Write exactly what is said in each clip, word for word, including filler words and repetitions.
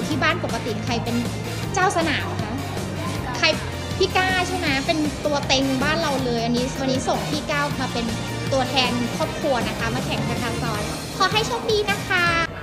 ที่บ้านปกติใครเป็นเจ้าสนามคะใครพี่ก้าใช่ไหมเป็นตัวเต็งบ้านเราเลยอันนี้วันนี้ส่งพี่ก้าวมาเป็นตัวแทนครอบครัวนะคะมาแข่งคาคาซอยขอให้โชคดีนะคะ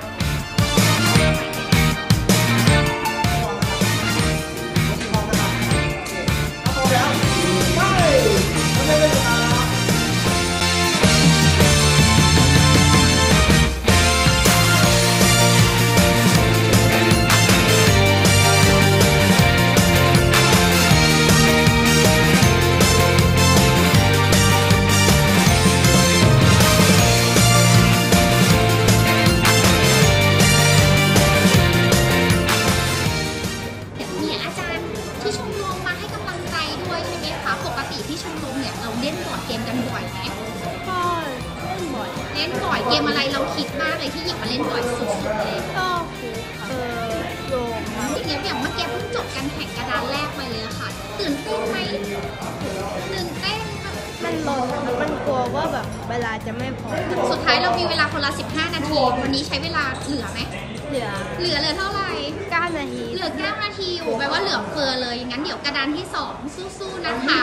ที่ชมรมเนี่ยเราเล่นบอร์ดเกมกันบ่อยไหมก็เล่นบ่อยเล่นบ่อยเกมอะไรเราคิดมากเลยที่หยิบมาเล่นบ่อยสุดๆเลยก็เออโยงอย่างเงี้ยอย่างเมื่อกี้เพิ่งจบการแข่งกระดานแรกไปเลยค่ะตื่นเต้นไหมตื่นเต้นมันลงมันกลัวว่าแบบเวลาจะไม่พอสุดท้ายเรามีเวลาคนละสิบห้านาทีวันนี้ใช้เวลาเหลือไหมเหลือเหลือเหลือเท่าไหร่เก้านาทีเหลือเก้านาทีอยู่แปลว่าเหลือเฟือเลยงั้นเดี๋ยวกระดานที่สองสู้ๆนะคะ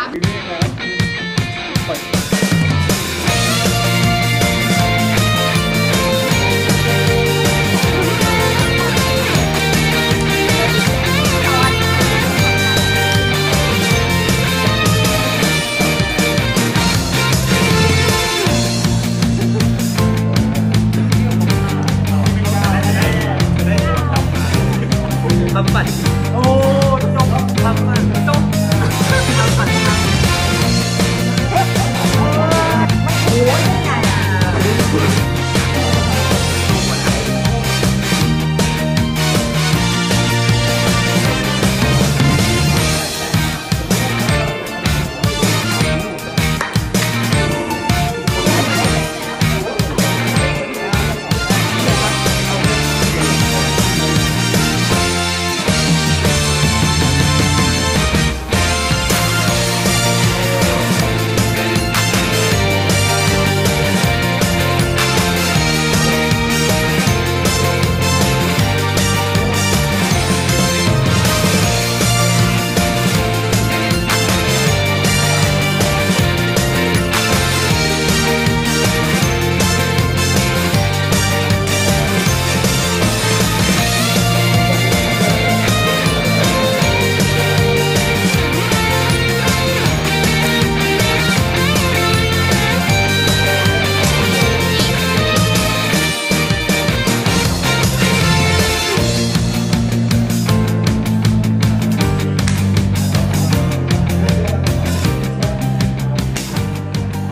ทำฝันโอ้จบทำฝันจบทำฝันโอ้ยยังไง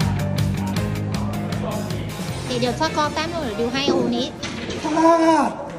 เดี๋ยวสกอร์แต้มหนูดูให้โอนี้